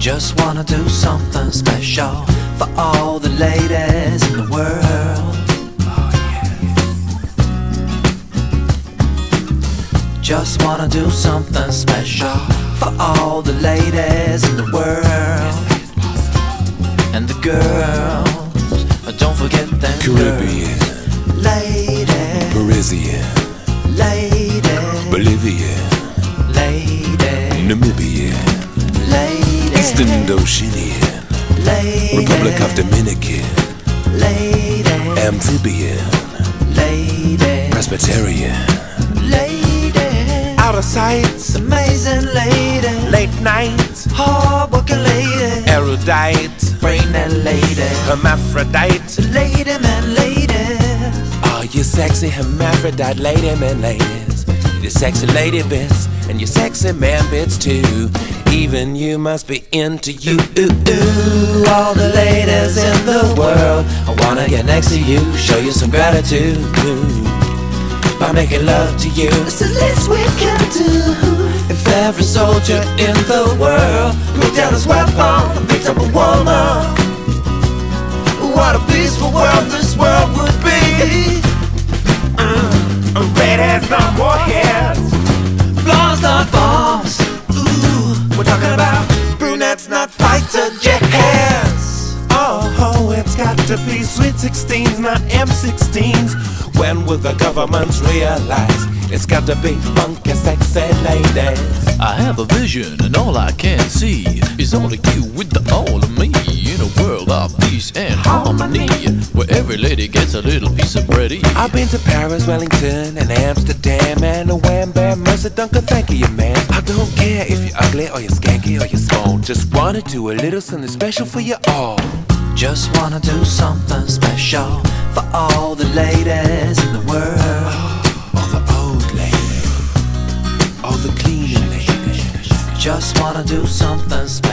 Just wanna do something special for all the ladies in the world. Oh, yeah. Just wanna do something special for all the ladies in the world. And the girls, don't forget them. Caribbean, ladies, Parisian, ladies, Bolivian, ladies, Namibian, ladies, Eastern Indochinian, ladies, Republic of Dominican, ladies, Amphibian, ladies, Presbyterian, ladies, out of sight, amazing ladies, late night, hard-working ladies, erudite, brain and ladies, hermaphrodite. lady man ladies. Oh, you sexy hermaphrodite lady man ladies, you sexy lady bits and you sexy man bits too. Even you must be into you. Ooh, all the ladies in the world, I wanna get next to you, show you some gratitude by making love to you. It's the least we can do. If every soldier in the world put down his weapon and picked up a woman, what a peaceful world this world would be. Redheads, not more heads. Blondes, not bombs. Ooh, we're talking about brunettes, not fighter jets. Oh, it's got to be sweet 16s, not M16s. When will the governments realize it's got to be funky, sexy ladies? I have a vision and all I can see is only you with the all of me. In a world of peace and harmony, where every lady gets a little piece of bready. I've been to Paris, Wellington, and Amsterdam, and a wham bam, Mercer, Dunker, thank you, man. I don't care if you're ugly or you're skanky or you're small. Just wanna do a little something special for you all. Just wanna do something special for all the ladies in the world. All the old ladies, all the cleaning ladies. Just wanna do something special